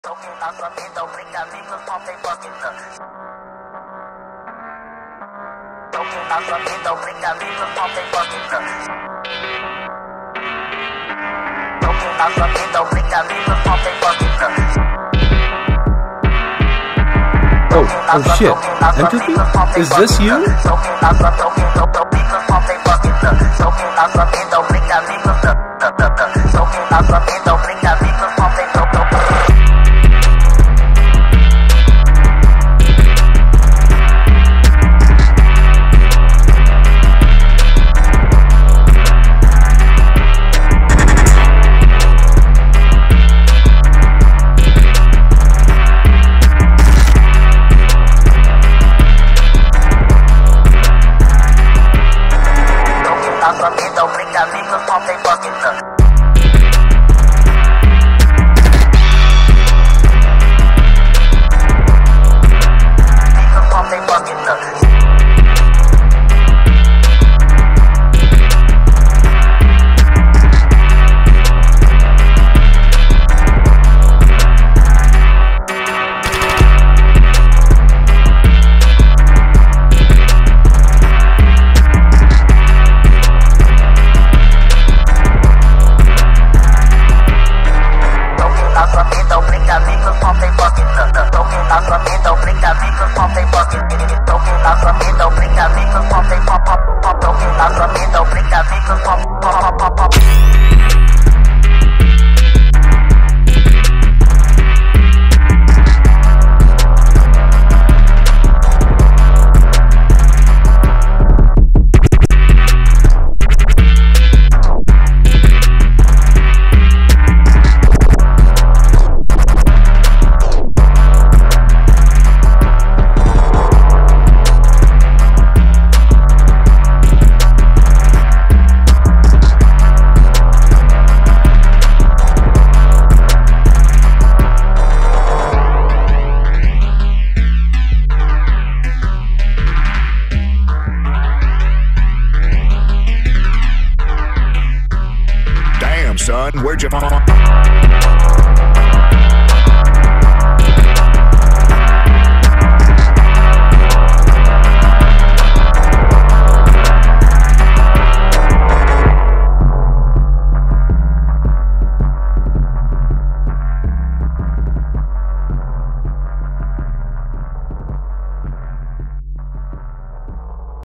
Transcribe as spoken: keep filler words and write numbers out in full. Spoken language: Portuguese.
Na sua vida, obriga amigos, não tem boquita. Na sua vida, obriga amigos, não tem boquita. Na sua vida, obriga amigos, não tem boquita. Oh, oh shit. Entropy? Is this you? Na sua vida, obriga amigos. Na sua vida, obriga amigos, não tem boquita. Amigos, não tem boquita. Amigos, não tem boquita. Son, where'd you